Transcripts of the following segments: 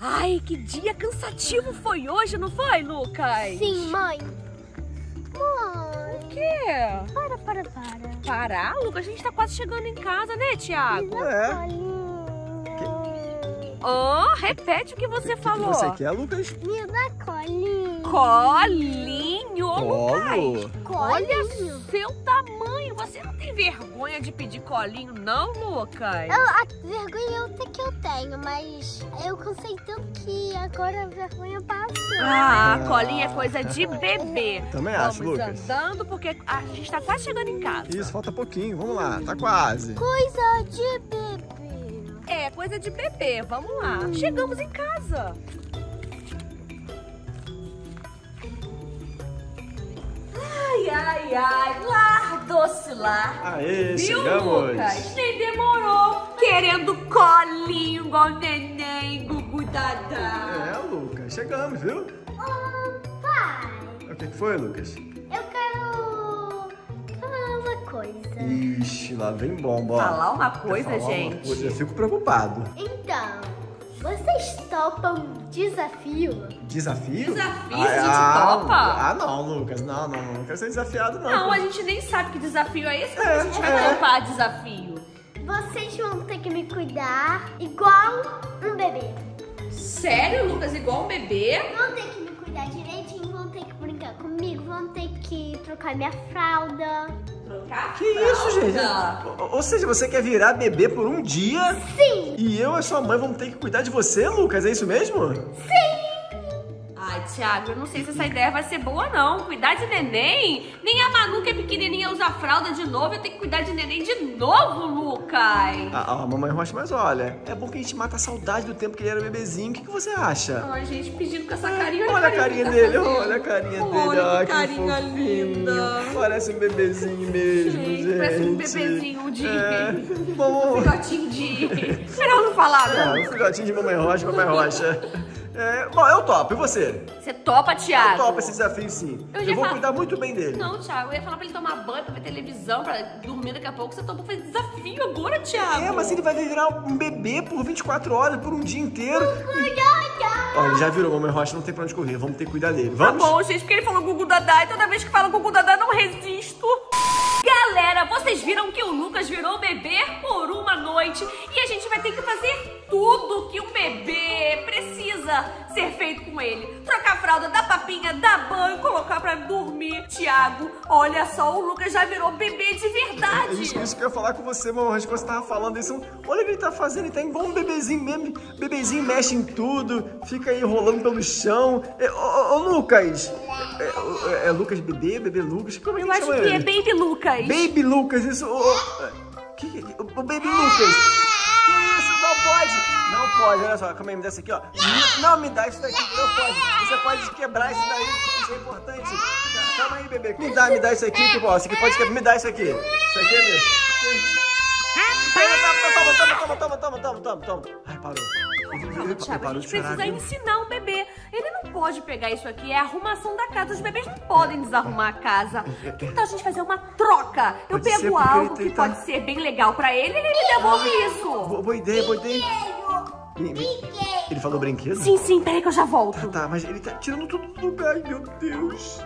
Ai, que dia cansativo foi hoje, não foi, Lucas? Sim, mãe. Mãe. O quê? Para. Parar, Lucas? A gente tá quase chegando em casa, né, Thiago? Oh, repete o que você falou. O que você quer, Lucas? Me dá colinho. Colinho, Lucas. Olha Colinho. seu tamanho. Você não tem vergonha de pedir colinho, não, Lucas? A vergonha eu sei que eu tenho, mas eu cansei tanto que agora a vergonha passou. Colinho é coisa de bebê. Também acho, Lucas. Vamos andando porque a gente tá quase chegando em casa. Isso, falta pouquinho. Vamos lá, tá quase. Coisa de bebê. É, coisa de bebê. Vamos lá. Chegamos em casa. Ai, lar, doce lar. Aê, Viu, chegamos. Lucas? Nem demorou. Querendo colinho igual neném, Gugu Dadá. É, Lucas, chegamos, viu? Pai, O que foi, Lucas? eu quero falar uma coisa. Ixi, lá vem bomba, ó. Falar uma Quer coisa, falar uma gente. coisa? Eu fico preocupado. Então, vocês topam desafio? Desafio? Desafio? A gente topa? Não, Lucas. Não quero ser desafiado, não. Não, a gente nem sabe que desafio é esse, mas a gente vai topar desafio. Vocês vão ter que me cuidar igual um bebê. Sério, Lucas? Igual um bebê? Vão ter que me cuidar direitinho, vão ter que brincar comigo, vão ter que trocar minha fralda. Trocar? Que isso, gente? Ou seja, você quer virar bebê por um dia? Sim! E eu e sua mãe vamos ter que cuidar de você, Lucas? É isso mesmo? Sim! Ai, Thiago, eu não sei se essa ideia vai ser boa, não. Cuidar de neném? Nem a Manu, que é pequenininha, usa fralda de novo. Eu tenho que cuidar de neném de novo, Lucas. Mamãe Rocha, mas olha, é bom que a gente mata a saudade do tempo que ele era bebezinho. O que você acha? Ai, gente, pedindo com essa carinha. Olha a carinha que tá dele, fazendo. olha a carinha dele. Olha Ai, que carinha fofinho. linda. Parece um bebezinho mesmo, gente. Parece um bebezinho de... Bom, filhotinho de... Melhor não falar, não. um filhotinho de Mamãe Rocha. Bom, eu topo. E você? Você topa, Thiago? Eu topo esse desafio, sim. Eu Eu já vou falo- cuidar muito bem dele. Não, Thiago, eu ia falar pra ele tomar banho, pra ver televisão, pra dormir daqui a pouco. Você topou fazer desafio agora, Thiago. Mas ele vai virar um bebê por 24 horas, por um dia inteiro. Olha, ele já virou Mamãe Rocha, não tem pra onde correr. Vamos ter que cuidar dele. Tá Vamos? bom, gente, porque ele falou Gugu Dadá e toda vez que fala Gugu Dadá não resisto. Galera, vocês viram que o Lucas virou bebê por uma noite e a gente vai ter que fazer tudo que um bebê precisa ser feito com ele. Trocar a fralda, dar papinha, dar banho, colocar pra dormir. Thiago, olha só, o Lucas já virou bebê de verdade. Isso que eu ia falar com você, Mamãe Rocha, que você tava falando isso. Olha o que ele tá fazendo, ele tá igual um bebezinho mesmo. Bebezinho mexe em tudo, fica aí rolando pelo chão. Ô, Lucas! É Lucas bebê Lucas? Como é que Eu acho chama que é ele? Baby Lucas. Baby Lucas, isso. O Baby Lucas. Que isso? Não pode, olha só, calma aí, me dá isso aqui, ó. Não me dá isso daqui, não pode. Você pode quebrar isso daí, isso é importante. Calma aí, bebê. Me dá isso aqui, tipo, ó, isso aqui pode quebrar. Me dá isso aqui. Isso aqui é meu. Toma. Ai, parou. Calma, Thiago, a gente precisa ensinar um bebê. Ele não pode pegar isso aqui, é a arrumação da casa. Os bebês não podem desarrumar a casa. Que tal a gente fazer uma troca? Eu Pode ser, pego porque algo ele que tá- pode ser bem legal pra ele e ele me devolve isso. Boa ideia. Ele falou brinquedo? Sim, peraí que eu já volto. Tá, mas ele tá tirando tudo do lugar, ai, meu Deus.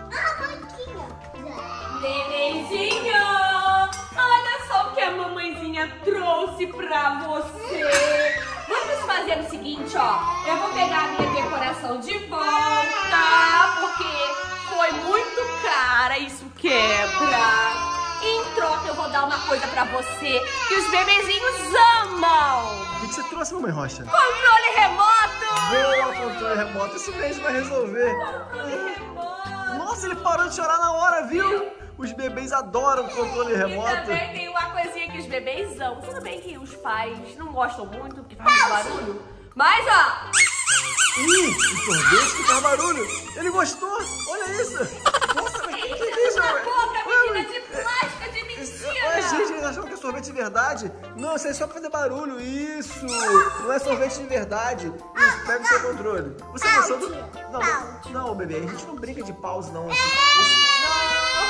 Nenenzinho, olha só o que a mamãezinha trouxe pra você. Vamos fazer o seguinte, ó. Eu vou pegar a minha decoração de volta, porque foi muito cara, isso quebra. Em troca, eu vou dar uma coisa pra você que os bebezinhos amam. O que você trouxe, Mamãe Rocha? Controle remoto. Boa, controle remoto, isso mesmo vai resolver. Controle remoto. Nossa, ele parou de chorar na hora, viu? Os bebês adoram controle E remoto. também tem uma coisinha que os bebês amam. Tudo bem que os pais não gostam muito, porque faz muito barulho. Mas, ó... O sorvete que faz barulho. Ele gostou. Olha isso. Nossa, mas que é isso? Na boca, menina, de plástica, de mentira. Olha, gente, eles acham que é sorvete de verdade. Não, isso é só pra fazer barulho. Isso. Não é sorvete de verdade. Isso, pega o seu controle. Você gostou do... Não, bebê, a gente não brinca de pause, não.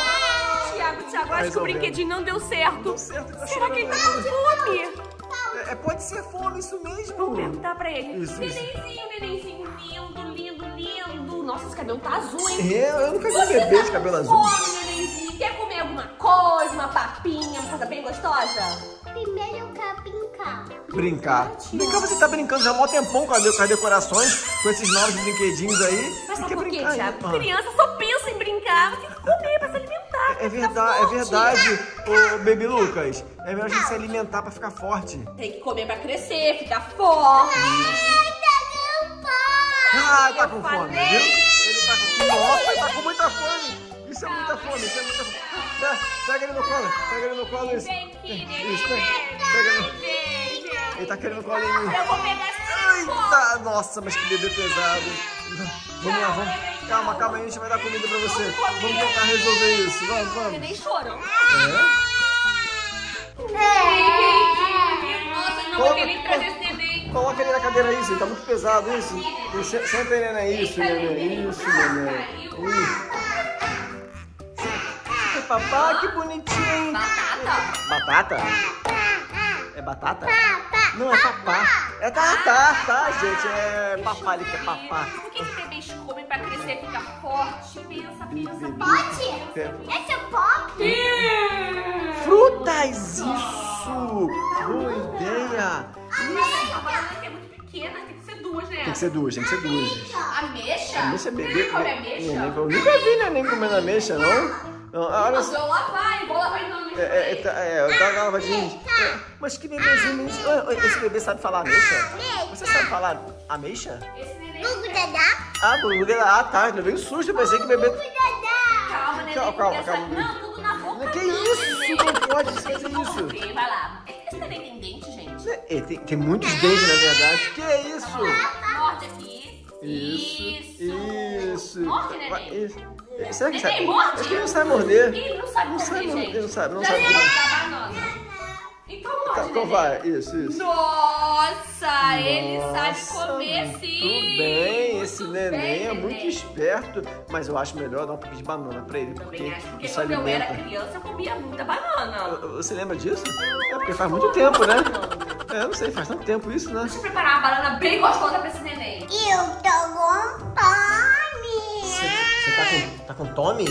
Tiago, acho que o brinquedinho não deu certo. Deu certo, ele tá Será que ele tá chorando. com fome? pode ser fome, isso mesmo. Vamos perguntar pra ele. Isso. Nenenzinho lindo. Nossa, esse cabelo tá azul, hein? Eu nunca vi um bebê de cabelo azul. Fome, nenenzinho. Quer comer alguma coisa, uma papinha, uma coisa bem gostosa? Primeiro eu quero brincar. Brincar. Você tá brincando já há mó tempão com as decorações, com esses novos brinquedinhos aí. Mas Você sabe quer por quê, brincar? Thiago? Criança só pensa em brincar, tem que comer pra se alimentar. É verdade, ô Baby Lucas. É melhor a gente se alimentar pra ficar forte. Tem que comer pra crescer, ficar forte. Ah, tá com Eu fome, falei. viu? Ele tá com fome. Nossa, ele tá com muita fome. Isso é muita fome, isso é muita fome. Pega ele no colo, isso. Vem aqui, neném. Isso, pega no... Vem. Ele tá querendo colinho. Eu vou pegar esse Eita, nossa, mas que bebê pesado. Vamos lá, vamos. Calma aí, a gente vai dar comida pra você. Vamos tentar resolver isso, vamos. neném chorou. É? Nossa, eu não vou querer trazer esse neném. Coloca ele na cadeira, isso, ele tá muito pesado, isso. Senta aí, neném, isso, neném. Papá, que bonitinho. Batata. Batata? É batata? Não, é papá. É tá, gente. É papá, ele quer papá. Por que bebês comem pra crescer e ficar forte? Pensa. Pode? Esse é pop? Frutas, isso! Boa ideia! Mas a banana aqui é muito pequena, tem que ser duas, né? Tem que ser duas. Ameixa? Ameixa é bebê. Come ameixa? Eu nunca vi neném comendo ameixa, não. Olha Não, só. eu lavar, vou lavar então. Dá uma lavadinha. Mas que bebezinho. Esse bebê sabe falar ameixa? Você sabe falar ameixa? Esse neném. Tá. Eu veio susto, eu pensei que bebê... Calma, neném. Calma. Não, tudo na boca. Que isso? Não pode fazer Gente, vamos isso. ver, vai lá. Esse neném tem dente, gente? Tem muitos dentes, na verdade. Que é isso? Morde aqui. Isso. Morde, neném. Será que Neném, sabe? morde. Acho que ele não sabe morder. Ele não sabe morder, gente. Ele não sabe. Já ia dar banana. Então morde, Então neném. vai, isso. Nossa, ele sabe comer Muito sim. bem, esse Muito neném bem, é muito neném. esperto, mas eu acho melhor dar um pouco de banana pra ele, porque Também acho, porque isso quando eu era alimenta. criança eu comia muita banana. Você lembra disso? É porque faz muito tempo, né? Eu não sei, faz tanto tempo isso, né? Deixa eu preparar uma banana bem gostosa pra esse neném. Eu tô com fome. Você tá com Tommy?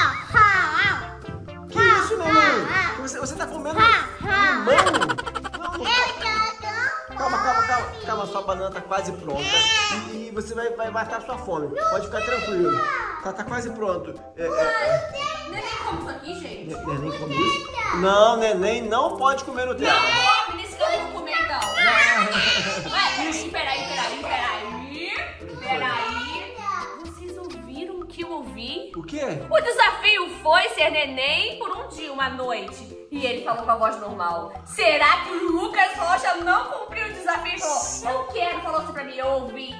Que isso, neném? Você tá comendo limão? Calma, sua banana tá quase pronta e você vai matar a sua fome. Pode ficar tranquilo. Tá quase pronto. Neném come isso aqui, gente? Neném come isso? Não, neném não pode comer Nutella. Não, nesse que eu vou comer então. Peraí. Vocês ouviram o que eu ouvi? O quê? O desafio foi ser neném por um dia, uma noite. E ele falou com a voz normal. Será que o Lucas Rocha não cumpriu o desafio e falou, eu quero, falou assim pra mim, eu ouvi.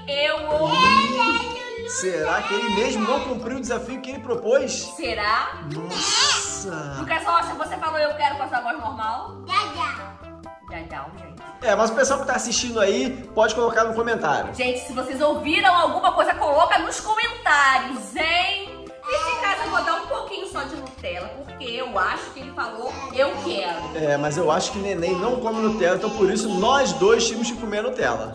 Será que ele mesmo não cumpriu o desafio que ele propôs? Será? Nossa! Lucas Rocha, você falou eu quero com a sua voz normal? Dadão, gente. Mas o pessoal que tá assistindo aí pode colocar no comentário. Gente, se vocês ouviram alguma coisa, coloca nos comentários, hein? Nesse caso, eu vou dar um pouquinho só de Nutella, porque eu acho que ele falou, eu quero. Mas eu acho que neném não come Nutella, então por isso nós dois tínhamos que comer Nutella.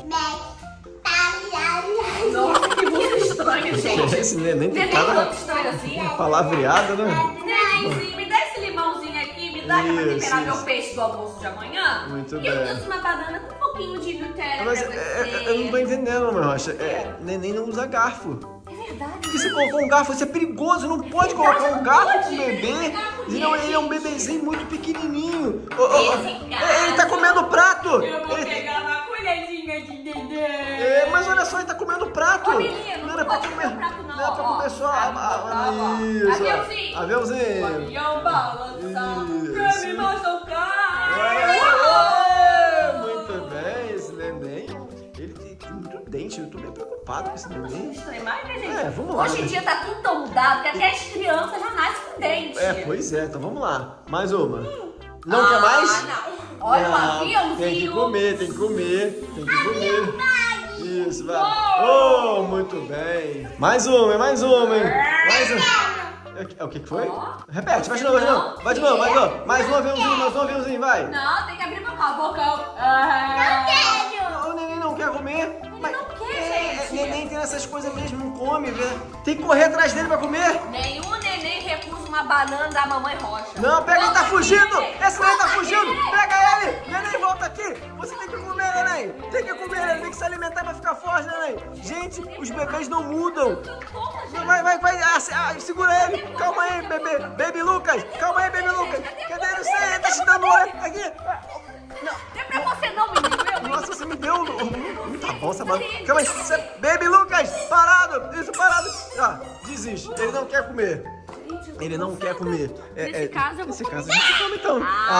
Nossa, que música estranha, gente. Esse neném tem Neném cada tanto estranho assim. palavreada, né? Nenenzinho, me dá esse limãozinho aqui, me dá pra temperar Isso. meu peixe do almoço de amanhã. Muito E eu bem. trouxe uma banana com um pouquinho de Nutella Mas pra você. eu não tô entendendo, meu Rocha. Neném não usa garfo. É verdade. Por que você colocou um garfo? Isso é perigoso, não pode colocar um garfo com o bebê. Não, ele é um bebezinho muito pequenininho. Ele tá comendo o prato. Eu vou pegar uma colherzinha de neném. Mas olha só, ele tá comendo o prato. Ô, menino, não era pra pode comer comer o prato, não. Não é pra Ó, comer só ó. isso. Aviãozinho. Aviãozinho. Avião balançar, Isso. pra me machucar. Muito bem, esse neném. Ele tem muito dente, eu tô bem preocupado com esse neném. Estranho mais, né, gente? Vamos lá. Hoje em dia tá tudo tão mudado que até as crianças já nascem com dente. Pois é, então vamos lá. Mais uma. Não quer mais? Não. Olha o aviãozinho. Tem que comer. Isso, vai. Oh, muito bem. Mais uma, hein? Mais uma. O que foi? Ó. Repete, vai de novo, vai de novo. Vai de novo, vai de novo. Mais um aviãozinho, vai. Não, tem que abrir a boca. O neném não quer comer. Ele não quer, gente. Neném tem essas coisas mesmo, não come, velho. Tem que correr atrás dele pra comer. Nenhum neném recusa uma banana da mamãe rocha. Não, pega, ele tá fugindo. Esse neném tá Volta fugindo. aqui, Pega ele. Neném, volta aqui. Você tem que comer, neném. Tem que comer, neném. Tem que se alimentar pra ficar forte, neném. Gente, os bebês não mudam. Vai, segura ele. Calma aí, bebê. Baby Lucas. Calma aí, Baby Lucas. Cadê ele? Ele tá te dando olho aqui. Não é pra você não, menino. Nossa, você me deu. Tá bom, Samara. Calma aí. Baby Lucas, parado. Isso, parado. Ah, desiste. Ele não quer comer. Ele não quer comer. Nesse caso, eu vou comer. a gente come, então.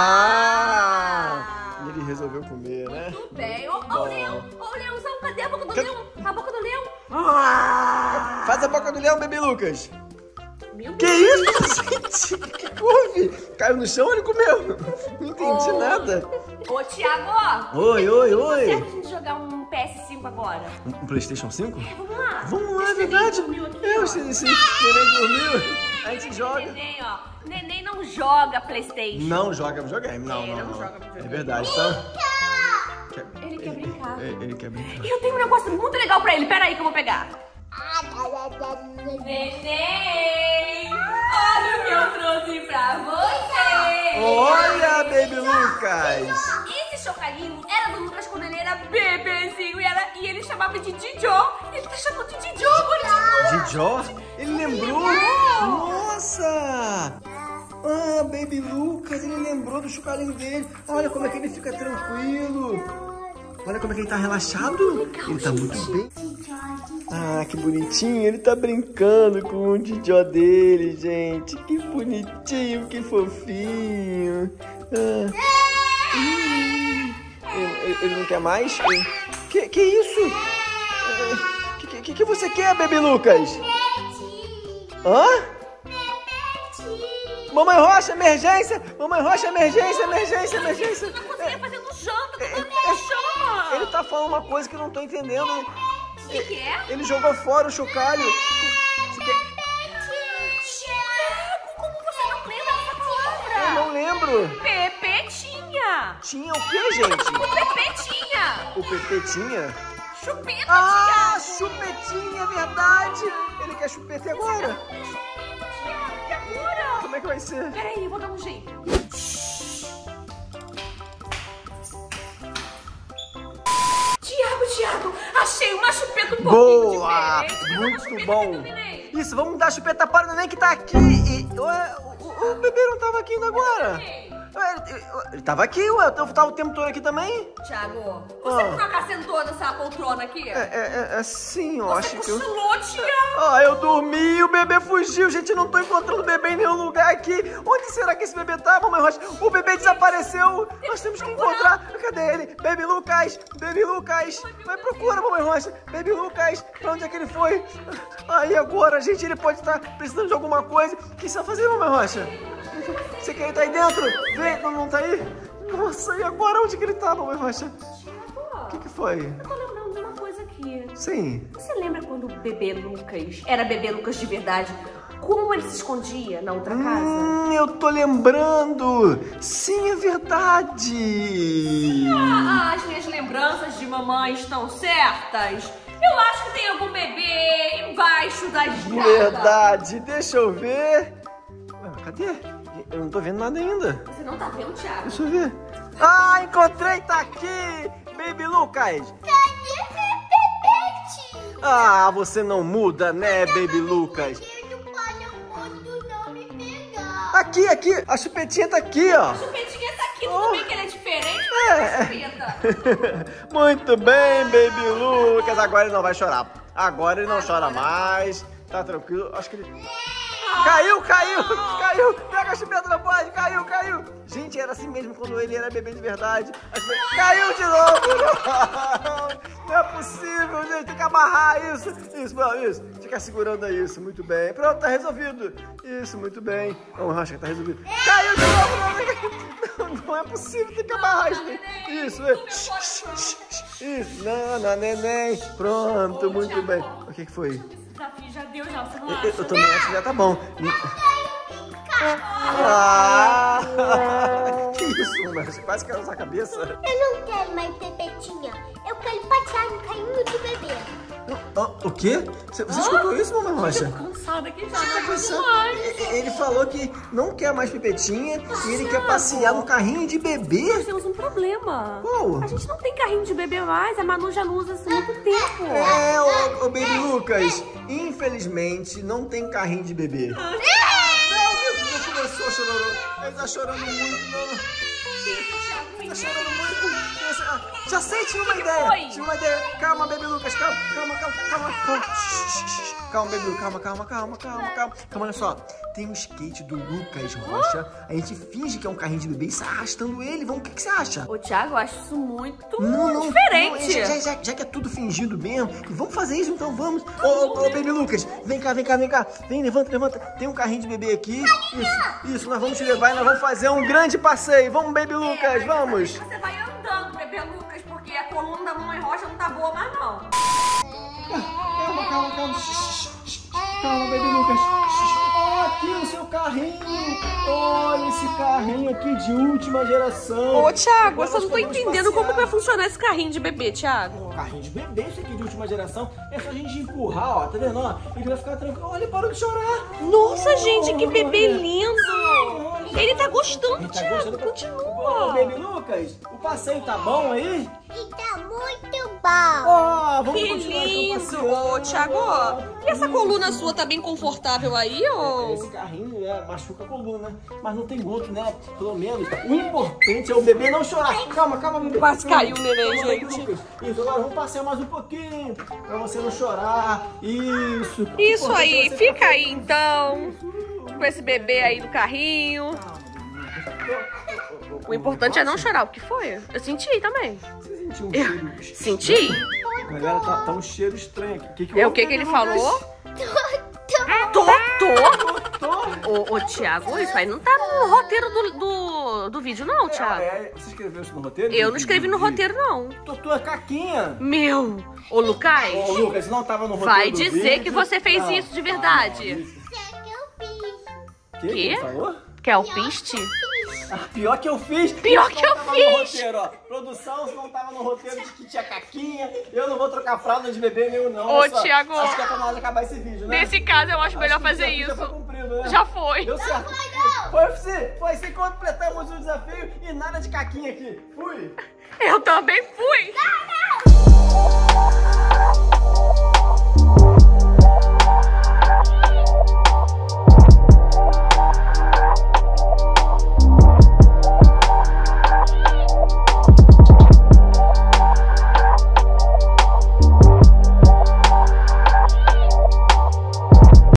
Ele resolveu comer, né? Tudo bem. Ó o leão. Ó o leãozão. Cadê a boca do leão? A boca do leão. Faz a boca do leão, Baby Lucas. Meu Que Deus. isso, gente? O que houve? Caiu no chão, ele comeu. Não entendi nada. Ô, Thiago. Oi. Será que a gente jogar um PS5 agora? Um PlayStation 5? Vamos lá. Vamos lá, é Esse neném verdade. dormiu aqui, ó. Se neném dormiu, a gente joga. Neném, ó. Neném não joga PlayStation. Não joga videogame, não. Não joga videogame. É verdade, então. Ele quer brincar. Ele quer brincar. E eu tenho um negócio muito legal pra ele. Pera aí que eu vou pegar. Neném! Olha o que eu trouxe pra você! Olha, Baby Lucas! Esse chocalhinho era do Lucas quando ele era bebezinho e ele chamava de Didjô. Ele tá chamando de Didjô, bonitinho. Didjô? Ele lembrou? Nossa! Ah, Baby Lucas, ele lembrou do chocalhinho dele. Olha como é que ele fica tranquilo. Olha como é que ele tá relaxado. Ele tá muito bem. Ah, que bonitinho. Ele tá brincando com o Didjô dele, gente. Que bonitinho, que fofinho. Ele não quer mais? Que isso? Que você quer, Baby Lucas? Hã? Mamãe Rocha, emergência! Mamãe Rocha, emergência! Eu não conseguia fazer no janta, chama! Ele tá falando uma coisa que eu não tô entendendo. O que é? Ele jogou fora o chocalho. Thiago, como você não lembra dessa palavra? Eu não lembro. Pepetinha! Tinha o quê, gente? Pepetinha! O Pepe tinha? Chupeta, Ah, Thiago! chupetinha, é verdade. Ele quer chupeta e agora? E agora? Como é que vai ser? Peraí, eu vou dar um jeito. Tiago, achei uma chupeta um pouquinho Boa! diferente. Muito bom. Isso, vamos dar chupeta para o neném que tá aqui. O bebê não tava aqui ainda agora. Ele tava aqui, ué. Eu tava o tempo todo aqui também. Thiago, você nunca sentou nessa poltrona aqui? Sim, eu Você acho que eu... cochilou, Thiago. Ah, eu dormi, o bebê fugiu. Gente, eu não tô encontrando o bebê em nenhum lugar aqui. Onde será que esse bebê tá, Mamãe Rocha? O bebê desapareceu. Nós temos que encontrar. Cadê ele? Baby Lucas. Vai, procura, Mamãe Rocha. Baby Lucas. Pra onde é que ele foi? Aí agora, gente, ele pode estar precisando de alguma coisa. O que você vai fazer, Mamãe Rocha? Você quer estar aí dentro? Vem, não tá aí? Nossa, e agora onde que ele tá, Mamãe Rocha? O que foi? Eu tô lembrando de uma coisa aqui. Sim. Você lembra quando o bebê Lucas era bebê Lucas de verdade? Como ele se escondia na outra casa? Eu tô lembrando. Sim, é verdade. As minhas lembranças de mamãe estão certas. Eu acho que tem algum bebê embaixo da escada. Verdade. Deixa eu ver. Cadê? Eu não tô vendo nada ainda. Você não tá vendo, Thiago? Deixa eu ver. Ah, encontrei, tá aqui. Baby Lucas. Cadê Pepete? Ah, você não muda, né, Baby Lucas? Aqui, a chupetinha tá aqui, ó. A chupetinha tá aqui, tudo bem que ele é diferente, mas é chupeta. Muito bem, Baby Lucas. Agora ele não vai chorar. Agora ele não chora mais. Tá tranquilo. Acho que ele... Caiu! Pega a chupeta, não pode! Caiu! Gente, era assim mesmo quando ele era bebê de verdade. Caiu de novo! Não é possível, gente! Tem que amarrar isso! Isso. Fica segurando aí isso. Muito bem. Pronto, tá resolvido. Isso, muito bem. Vamos, acho que tá resolvido. Caiu de novo! Não é possível, tem que amarrar isso. Isso. Não, neném. Pronto, muito bem. O que foi? desafio já deu, já, você não acha? Eu também acho que já tá bom. Ah! Que isso, mano? Você quase caiu na sua cabeça. Eu não quero mais pepetinha. Eu quero passear no carrinho de bebê. O quê? Você escutou isso, mamãe Rocha? Eu tô cansada aqui já. Tá cansado? Ele falou que não quer mais pipetinha e ele quer passear no carrinho de bebê. Nós temos um problema. Qual? A gente não tem carrinho de bebê mais. A Manu já não usa isso há muito tempo. Ô Baby Lucas, infelizmente não tem carrinho de bebê. Não, já começou chorando. Ele tá chorando muito, não. Tá chorando muito. Já sei, tive uma ideia. Tive uma ideia. Calma, Baby Lucas, calma. Calma, Baby Lucas, calma. Calma, olha só. Tem um skate do Lucas Rocha. A gente finge que é um carrinho de bebê e sai arrastando ele. Vamos, o que você acha? Ô, Thiago, eu acho isso muito diferente. Não, já que é tudo fingido mesmo. Vamos fazer isso então, vamos. Ô, Baby Lucas, vem cá. Vem, levanta. Tem um carrinho de bebê aqui. Isso, nós vamos te levar e nós vamos fazer um grande passeio. Vamos, Baby Lucas, vamos. Você vai andando, Bebê Lucas, porque a coluna da Mamãe Rocha não tá boa mais, não. Calma. Calma, Baby Lucas. Aqui o seu carrinho. Olha esse carrinho aqui de última geração. Ô, Thiago, eu só não tô entendendo como vai funcionar esse carrinho de bebê, Thiago. Carrinho de bebê, isso aqui de última geração. É só a gente empurrar, ó. Tá vendo? Ó, ele vai ficar tranquilo. Olha, ele parou de chorar. Nossa, gente, que bebê lindo. Ele tá gostando, Thiago. Continua. Ô, Baby Lucas, o passeio tá bom aí? E tá muito bom. Ó, vamos Que continuar então lindo. passeando. Ô, Thiago, e essa coluna sua tá bem confortável aí, ô? Esse carrinho machuca a coluna, mas não tem outro, né? Pelo menos. O importante é o bebê não chorar. Calma, bebê. Quase caiu o neném, Calma, gente. Lucas. Isso, agora vamos passear mais um pouquinho. Pra você não chorar. Isso. Isso aí, fica aí então, com esse bebê aí no carrinho. O importante é não chorar. O que foi? Eu senti também. Você sentiu um cheiro? Senti? Galera, tá um cheiro estranho aqui. É o que ele falou? Totô? Ô, Thiago, isso aí não tá no roteiro do vídeo, não, Thiago. Você escreveu isso no roteiro? Eu não escrevi no roteiro, não. Totô é caquinha. Meu! Ô, Lucas, Ô, Lucas, não tava no roteiro vai do dizer vídeo. que você fez isso de verdade. Que ele falou? Que é o piste? Pior que eu fiz. Pior que eu fiz. No roteiro, ó. Produção, não tava no roteiro de que tinha caquinha. Eu não vou trocar fralda de bebê meu, não. Ô, Thiago. Acho que é pra nós acabar esse vídeo, né? Nesse caso, eu acho melhor que fazer o desafio isso. Já foi cumprido, né? Já foi. Deu certo. Foi assim que completamos o desafio e nada de caquinha aqui. Fui. Eu também fui.